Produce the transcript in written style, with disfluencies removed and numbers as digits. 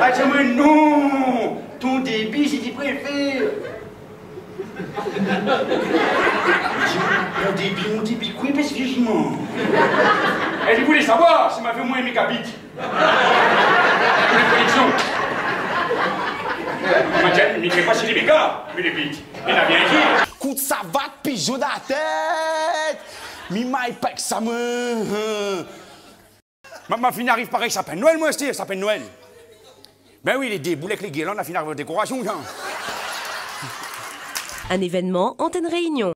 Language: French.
Ah, dis-moi non. Ton débit, si tu préfères. Mon débit, quoi, parce que j'y mens. Elle voulait savoir si m'a fait moins mégabits. Pour les connexions. Mais il ne fait pas chez les mégas, mais les bits. Il a bien dit. Coup de savate, pigeon dans la tête. Mi maille pas que ça me. Ma fille arrive pareil, ça s'appelle Noël, moi, ça s'appelle Noël. Ben oui, les déboulés avec les guirlandes, la fille arrive aux décorations, genre. Un événement Antenne Réunion.